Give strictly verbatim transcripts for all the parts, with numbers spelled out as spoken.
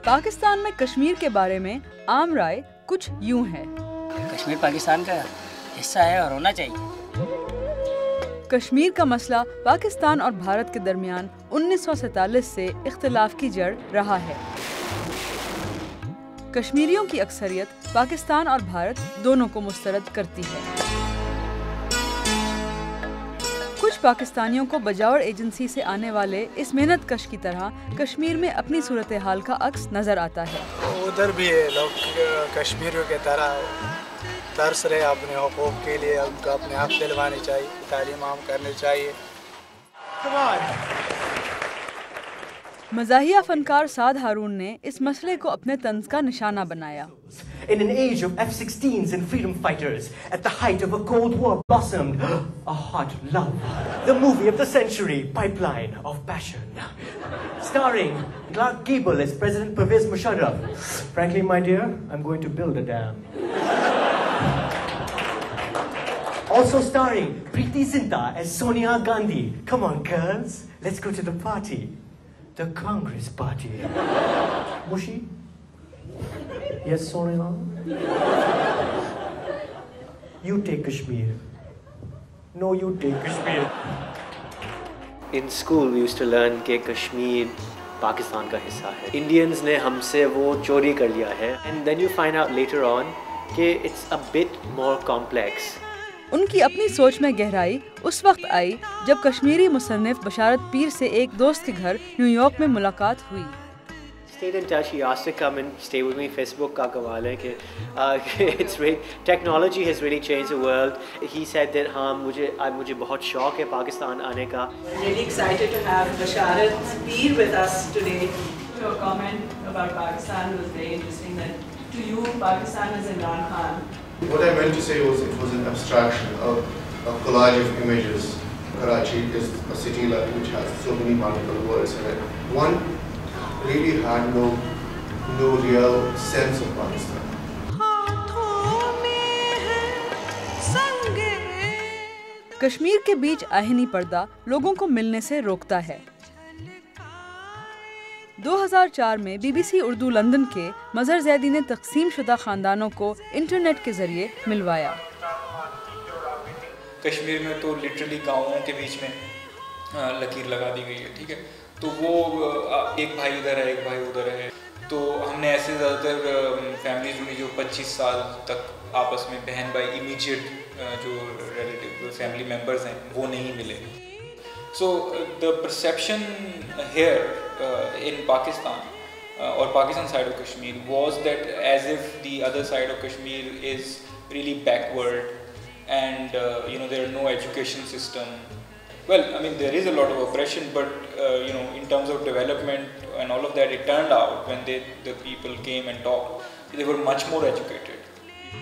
पाकिस्तान में कश्मीर के बारे में आम राय कुछ यूं है। कश्मीर पाकिस्तान का हिस्सा है और होना चाहिए। कश्मीर का मसला पाकिस्तान और भारत के दरमियान उन्नीस सौ सैंतालीस से इख्तिलाफ की जड़ रहा है। कश्मीरियों की अक्सरियत पाकिस्तान और भारत दोनों को मुस्तरद करती है। कुछ पाकिस्तानियों को बजावर एजेंसी से आने वाले इस मेहनत कश की तरह कश्मीर में अपनी सूरत हाल का अक्स नजर आता है। उधर भी है लोग कश्मीरियों के तरह तरस रहे अपने हुकूक के लिए, उनको अपने हक दिलवाने चाहिए, तालीम आम करनी चाहिए। मज़ाहिया फनकार साद हारून ने इस मसले को अपने तंज का निशाना बनाया। In an age of F sixteens and freedom fighters, at the height of a Cold War, blossomed a hot love. The movie of the century, Pipeline of Passion. Starring Clark Gable as President Pervez Musharraf. Frankly, my dear, I'm going to build a dam. Also starring Preeti Zinta as Sonia Gandhi. Come on, girls, let's go to the party. The Congress Party. Mushi? Yes, Sonia? You take Kashmir. No, you take Kashmir. In school, we used to learn कि कश्मीर पाकिस्तान का हिस्सा है। Indians ने हमसे वो चोरी कर लिया है। And then you find out later on कि it's a bit more complex. उनकी अपनी सोच में गहराई उस वक्त आई जब कश्मीरी मुसन्निफ बशारत पीर से एक दोस्त के घर न्यूयॉर्क में मुलाकात हुई। Stayed in touch. He asked to come and stay with me. Facebook का कमाल है कि it's really technology has really changed the world. He said that हाँ मुझे आज मुझे बहुत शौक है पाकिस्तान आने का. Really excited to have Basharat Peer with us today. Your comment about Pakistan was very interesting. That to you, Pakistan is Imran Khan. What I meant to say was it was an abstraction, a, a collage of images. Karachi is a city like which has so many multiple worlds in it. One really had no no real sense of Pakistan. Kashmir के बीच आहिनी पर्दा लोगों को मिलने से रोकता है। दो हज़ार चार में बीबीसी उर्दू लंदन के मजहर जैदी ने तकसीम शुदा खानदानों को इंटरनेट के जरिए मिलवाया। कश्मीर में तो लिटरली गाँवों के बीच में लकीर लगा दी गई है, ठीक है। तो वो एक भाई इधर है एक भाई उधर है, तो हमने ऐसे ज़्यादातर फैमिली जुड़ी जो पच्चीस साल तक आपस में बहन भाई इमीडिएट जो रिलेटिव फैमिली मेम्बर्स हैं वो नहीं मिले। So the perception here in Pakistan और Pakistan side of Kashmir was that as if the other side of Kashmir is really backward and you know there are no education system. Well, I mean, there is a lot of oppression, but uh, you know, in terms of development and all of that, it turned out when they, the people came and talked, they were much more educated.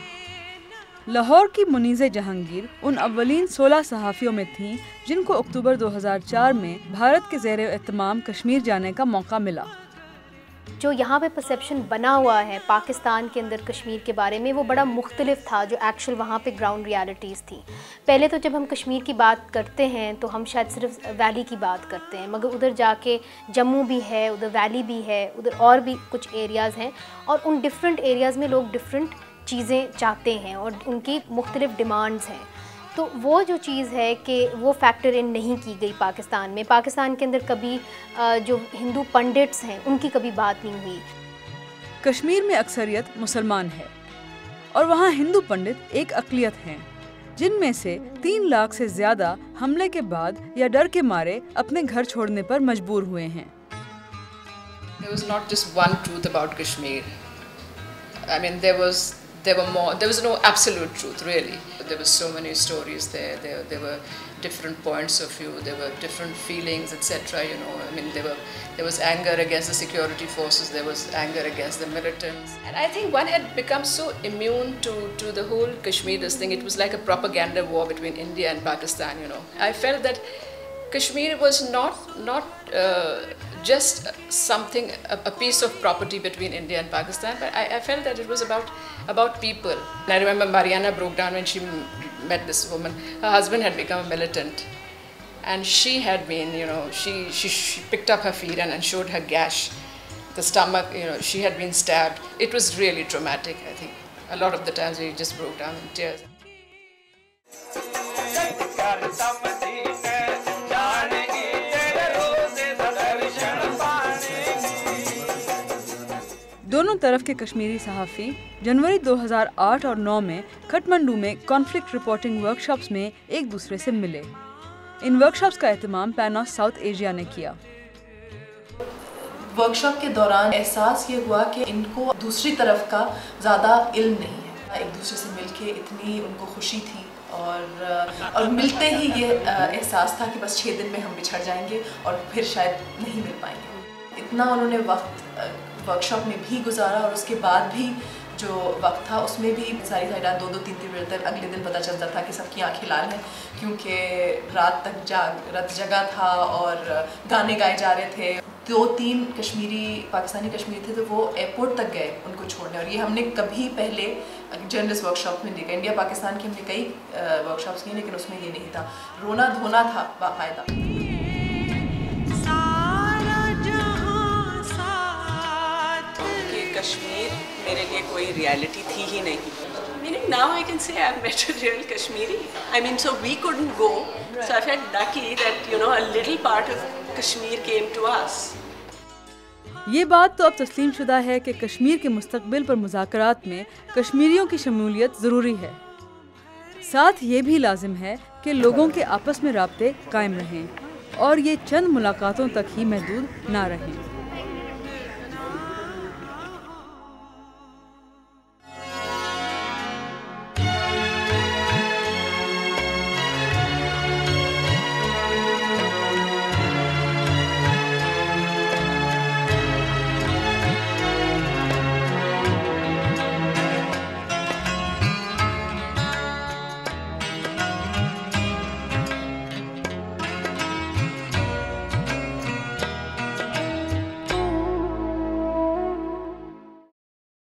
Lahore की मुनीज़े जहांगीर उन अव्वलीन सोलह सहाफ़ियों में थीं जिनको अक्टूबर दो हज़ार चार में भारत के ज़ेरे एहतमाम कश्मीर जाने का मौका मिला। जो यहाँ पे परसेप्शन बना हुआ है पाकिस्तान के अंदर कश्मीर के बारे में वो बड़ा मुख्तलिफ था जो एक्चुअल वहाँ पे ग्राउंड रियलिटीज़ थी। पहले तो जब हम कश्मीर की बात करते हैं तो हम शायद सिर्फ वैली की बात करते हैं, मगर उधर जाके जम्मू भी है, उधर वैली भी है, उधर और भी कुछ एरियाज़ हैं और उन डिफरेंट एरियाज़ में लोग डिफरेंट चीज़ें चाहते हैं और उनकी मुख्तलिफ डिमांड्स हैं। तो वो जो चीज़ है कि वो फैक्टर इन नहीं की गई पाकिस्तान में। पाकिस्तान के अंदर कभी जो हिंदू पंडित्स हैं उनकी कभी बात नहीं हुई। कश्मीर में अक्सरियत मुसलमान है और वहाँ हिंदू पंडित एक अक़लियत हैं जिनमें से तीन लाख से ज़्यादा हमले के बाद या डर के मारे अपने घर छोड़ने पर मजबूर हुए हैं। There was not just one truth about Kashmir. I mean, there was there were more. There was no absolute truth, really. There were so many stories there. There, there were different points of view. There were different feelings, et cetera. You know, I mean, there were there was anger against the security forces. There was anger against the militants. And I think one had become so immune to to the whole Kashmir this thing. It was like a propaganda war between India and Pakistan. You know, I felt that Kashmir was not not uh, just something, a, a piece of property between India and Pakistan, but I, I felt that it was about about people. And I remember Mariana broke down when she met this woman. Her husband had become a militant, and she had been, you know, she she, she picked up her feet and, and showed her gash the stomach, you know, she had been stabbed. It was really traumatic, I think. A lot of the times we just broke down in tears. दोनों तरफ के कश्मीरी सहाफ़ी जनवरी दो हज़ार आठ और नौ में काठमांडू में कॉन्फ्लिक्ट रिपोर्टिंग वर्कशॉप्स में एक दूसरे से मिले। इन वर्कशॉप्स का एहतमाम पैनोस साउथ एशिया ने किया। वर्कशॉप के दौरान एहसास ये हुआ कि इनको दूसरी तरफ का ज़्यादा इल्म नहीं है। एक दूसरे से मिलके इतनी उनको खुशी थी और और मिलते ही ये एहसास था कि बस छः दिन में हम बिछड़ जाएंगे और फिर शायद नहीं मिल पाएंगे। इतना उन्होंने वक्त वर्कशॉप में भी गुजारा और उसके बाद भी जो वक्त था उसमें भी सारी सारी रात दो दो तीन तीन बजे तक अगले दिन पता चलता था कि सबकी आंखें लाल हैं, क्योंकि रात तक जाग रात जगा था और गाने गाए जा रहे थे। दो तीन कश्मीरी पाकिस्तानी कश्मीरी थे तो वो एयरपोर्ट तक गए उनको छोड़ने, और ये हमने कभी पहले जर्नलिस्ट वर्कशॉप में देखा। इंडिया पाकिस्तान की हमने कई वर्कशॉप्स की लेकिन उसमें ये नहीं था। रोना धोना था बाकायदा। कश्मीर मेरे लिए कोई रियलिटी थी ही नहीं। Meaning now I can say I've met a real Kashmiri. I mean, so we couldn't go. So I felt lucky that, you know, a little part of Kashmir came to us. ये बात तो अब तस्लीम शुदा है कि कश्मीर के मुस्तकबिल पर मुज़ाकरात में कश्मीरियों की शमूलियत ज़रूरी है। साथ ये भी लाजिम है कि लोगों के आपस में राब्ते कायम रहें और ये चंद मुलाकातों तक ही महदूद ना रहें।